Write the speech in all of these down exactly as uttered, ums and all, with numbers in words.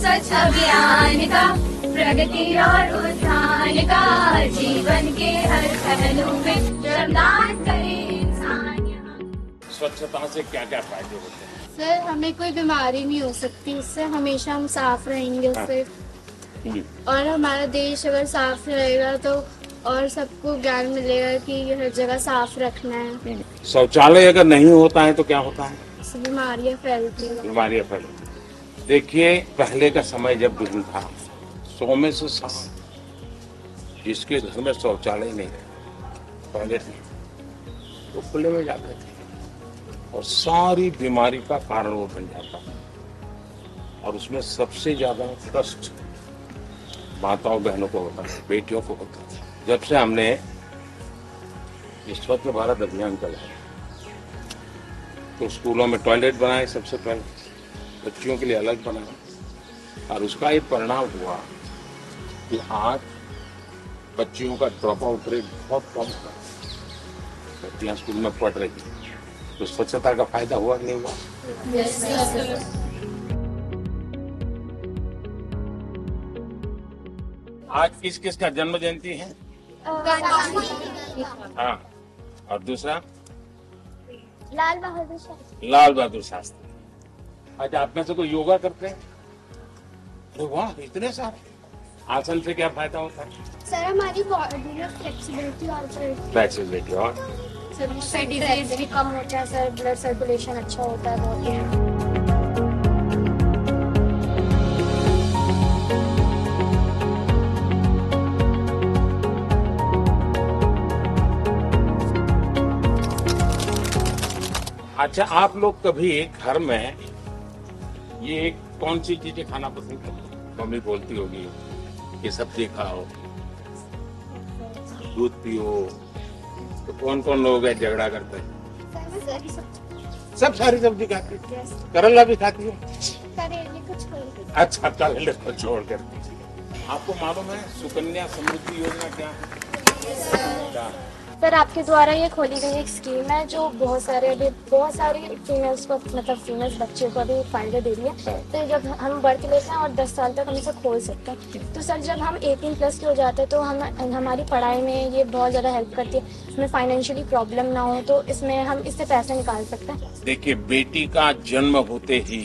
स्वच्छ अभियान का, प्रगति और उत्थान का, जीवन के हर पहलू में श्रमदान करे इंसान यहाँ। स्वच्छता से क्या क्या फायदे होते हैं? सर, हमें कोई बीमारी नहीं हो सकती इससे, हमेशा हम साफ रहेंगे उससे। और हमारा देश अगर साफ रहेगा तो और सबको ज्ञान मिलेगा कि हर जगह साफ रखना है। शौचालय अगर नहीं होता है तो क्या होता है? बीमारियां फैलती हैं। बीमारियां फैलती। देखिए, पहले का समय जब बिल्कुल था, सौ में से सात जिसके घर में शौचालय नहीं था पहले थे तो खुले में जाते थे और सारी बीमारी का कारण वो बन जाता। और उसमें सबसे ज्यादा कष्ट माताओं बहनों को होता है, बेटियों को होता है। जब से हमने स्वच्छ भारत अभियान चलाया तो स्कूलों में टॉयलेट बनाए, सबसे पहले बच्चियों के लिए अलग बनाए और उसका एक परिणाम हुआ कि आज बच्चियों का ड्रॉप आउट रेट बहुत कम था। बच्चियां स्कूल में पढ़ रही तो स्वच्छता का फायदा हुआ कि नहीं हुआ? yes, yes, आज किस किस का जन्म जयंती है? हाँ, और दूसरा लाल बहादुर शास्त्री। लाल बहादुर शास्त्री। आज आप में से कोई योगा करते हैं? अरे वाह, इतने सारे। आसन से क्या फायदा होता है? सर, हमारी बॉडी में फ्लेक्सिबिलिटी और फ्लेक्सिबिलिटी और सर डिजीज भी कम होता है सर, ब्लड सर्कुलेशन अच्छा होता है बॉडी में। अच्छा, आप लोग कभी घर में ये कौन सी चीजें खाना पसंद करते हैं? मम्मी बोलती होगी ये सब्जी खाओ, दूध पियो, तो कौन कौन लोग हैं झगड़ा करते हैं? सब सारी सब्जी खाती है। करेला भी खाती है? करेले को छोड़। अच्छा, करेले को छोड़ कर। आपको मालूम है सुकन्या समृद्धि योजना क्या है? क्या? सर, आपके द्वारा ये खोली गई एक स्कीम है जो बहुत सारे अभी बहुत सारी फीमेल्स को, मतलब फीमेल्स बच्चे को अभी फायदा दे रही है। तो जब हम बढ़ के लेते हैं और दस साल तक हम इसे खोल सकते हैं, तो सर जब हम अठारह प्लस के हो जाते हैं तो हम हमारी पढ़ाई में ये बहुत ज़्यादा हेल्प करती है। इसमें फाइनेंशियली प्रॉब्लम ना हो तो इसमें हम इससे पैसे निकाल सकते हैं। देखिए, बेटी का जन्म होते ही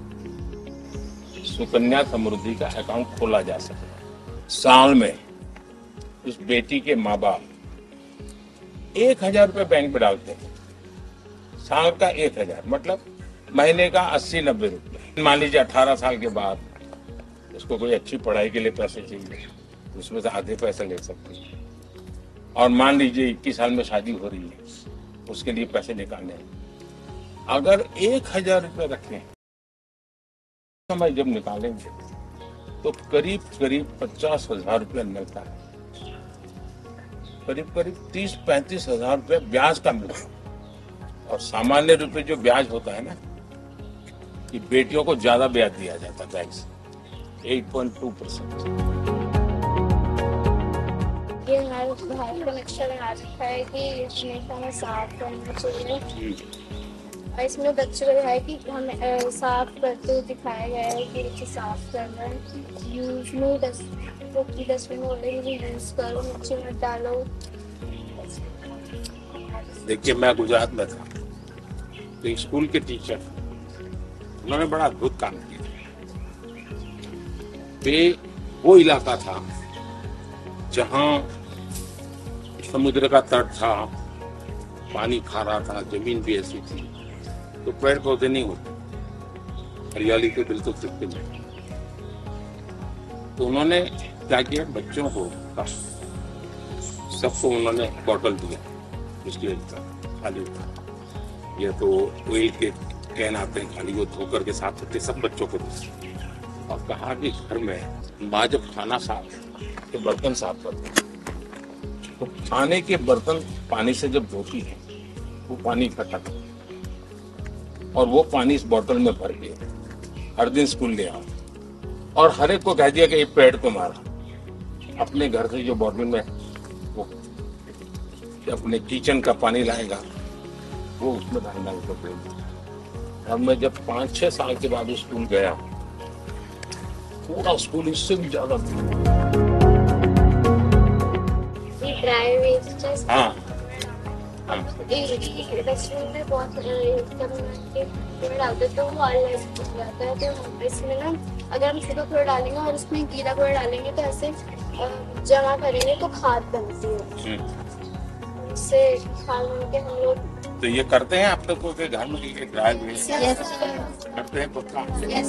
सुकन्या समृद्धि का अकाउंट खोला जा सकता है। साल में उस बेटी के माँ बाप एक हजार रुपये बैंक में डालते हैं। साल का एक हजार मतलब महीने का अस्सी नब्बे रुपये। मान लीजिए अठारह साल के बाद उसको कोई अच्छी पढ़ाई के लिए पैसे चाहिए, उसमें से आधे पैसे ले सकते हैं। और मान लीजिए इक्कीस साल में शादी हो रही है, उसके लिए पैसे निकालने हैं। अगर एक हजार रुपये रखें, समय जब निकालेंगे तो करीब करीब पचास हजार रुपये मिलता है। करीब करीब तीस पैंतीस हजार रुपये ब्याज का मिलता। और सामान्य रुपये जो ब्याज होता है ना, कि बेटियों को ज्यादा ब्याज दिया जाता है बैंक से, आठ पॉइंट दो परसेंट। ये हमारे भारत का नक्शा बना रखा है कि हमेशा हमें साफ करना चाहिए। और इसमें बच्चों को है कि हमें साफ करते हुए दिखाया गया है कि नीचे साफ करना है। यूज में डस्टबिन ऑलरेडी यूज करो, नीचे मत डालो। देखिए, मैं गुजरात में था तो स्कूल के टीचर, उन्होंने बड़ा अद्भुत काम किया। वे वो इलाका था जहां समुद्र का तट था, पानी खारा था, जमीन भी ऐसी थी तो पेड़ पौधे नहीं होते, हरियाली के बिल्कुल सिक्के नहीं। तो उन्होंने क्या किया, बच्चों को सबको उन्होंने बॉटल दिया, इसलिए खाली ये तो ऑयल के कैन आते हैं खाली, वो धोकर के साथ होते सब बच्चों को दिए। और कहा कि घर में माँ जब खाना साफ तो बर्तन साफ करते हैं, तो खाने के बर्तन पानी से जब धोती है वो पानी इकट्ठा करते हैं और वो पानी इस बोतल में भर के हर दिन स्कूल ले आओ। और हर एक को कह दिया कि ये पेड़ को मारा, अपने घर से जो बोतल में वो अपने किचन का पानी लाएगा वो उसमें डालना उसको पेड़। और मैं जब पाँच छह साल के बाद स्कूल गया पूरा स्कूल इससे भी ज्यादा भीड़। ये ड्राई वेस्ट हाँ हाँ डस्टबिन में बहुत कूड़ा डालते हैं तो वो ऑनलाइन हो जाता है। तो इसमें ना अगर हम सूखा कूड़ा डालेंगे और उसमें गीला कूड़ा डालेंगे तो ऐसे अ, जमा करेंगे तो खाद बनती है। हम्म। उससे खाद बन के हम लोग तो ये करते हैं आप लोगों के घर में ये ड्राई वेस्ट करते हैं पक्का?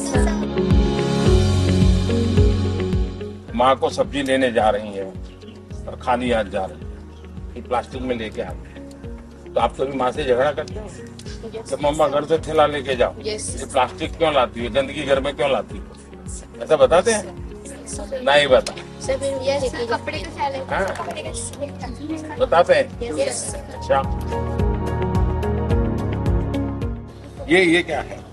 माँ को सब्जी लेने जा रही है और खाली हाथ जा रही है, ये प्लास्टिक में लेके आते हैं, तो आप कभी माँ से झगड़ा करते हैं तो मम्मा घर से थैला लेके जाओ, ये प्लास्टिक क्यों लाती है, गंदगी घर में क्यों लाती है, ऐसा बताते हैं? नहीं बता कपड़े का थैले हाँ। कपड़े का बताते हैं? अच्छा, ये ये क्या है?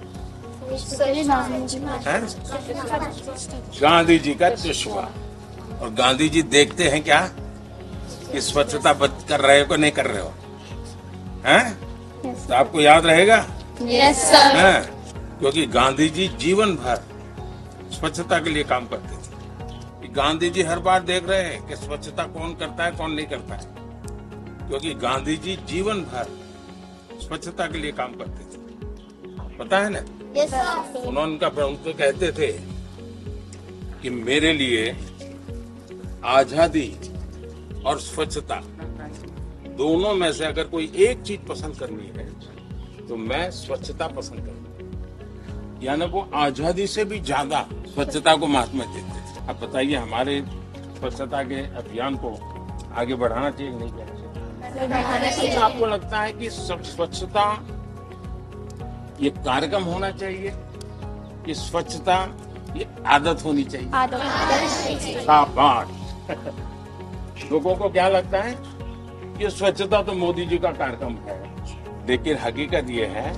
हैं? गांधी जी का चश्मा। और गांधी जी देखते हैं क्या कि स्वच्छता बच कर रहे हो को नहीं कर रहे हो, हैं? तो आपको याद रहेगा? Yes sir. हैं? क्योंकि गांधी जी जीवन भर स्वच्छता के लिए काम करते थे। कि गांधी जी हर बार देख रहे हैं कि स्वच्छता कौन करता है कौन नहीं करता है, क्योंकि गांधी जी जीवन भर स्वच्छता के लिए काम करते थे, पता है ना? Yes sir. उन्होंने उनका उनको कहते थे कि मेरे लिए आजादी और स्वच्छता दोनों में से अगर कोई एक चीज पसंद करनी है तो मैं स्वच्छता पसंद करूंगा। यानी वो आजादी से भी ज्यादा स्वच्छता को महत्व देते थे। अब बताइए हमारे स्वच्छता के अभियान को आगे बढ़ाना चाहिए नहीं बढ़ाना चाहिए? आपको लगता है कि सब स्वच्छता ये कार्यक्रम होना चाहिए कि स्वच्छता ये आदत होनी चाहिए? शाबाश। लोगों को क्या लगता है कि स्वच्छता तो मोदी जी का कार्यक्रम है, लेकिन हकीकत ये है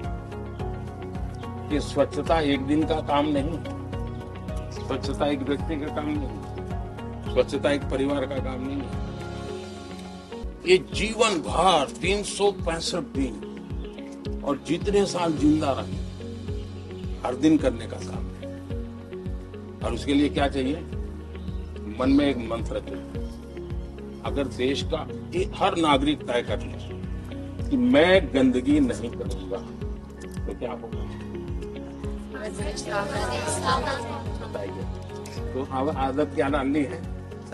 कि स्वच्छता एक दिन का काम नहीं है, स्वच्छता एक व्यक्ति का काम नहीं है, स्वच्छता एक परिवार का काम नहीं है, ये जीवन भर तीन सौ पैंसठ दिन और जितने साल जिंदा रहे हर दिन करने का काम है। और उसके लिए क्या चाहिए? मन में एक मंत्र चाहिए। अगर देश का एक हर नागरिक तय कर ले कि मैं गंदगी नहीं करूंगा तो क्या होगा? बताइए। तो अब आदत क्या डालनी है?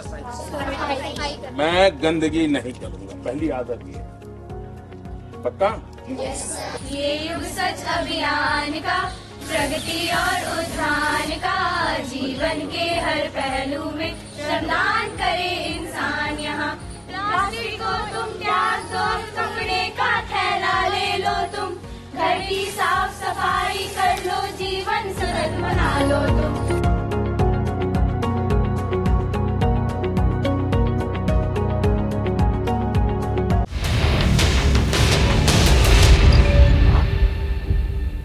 मैं गंदगी नहीं करूंगा, पहली आदत ये है। पक्का? ये युग सच अभियान का, प्रगति और उत्थान का, जीवन के हर पहलू में श्रमदान कर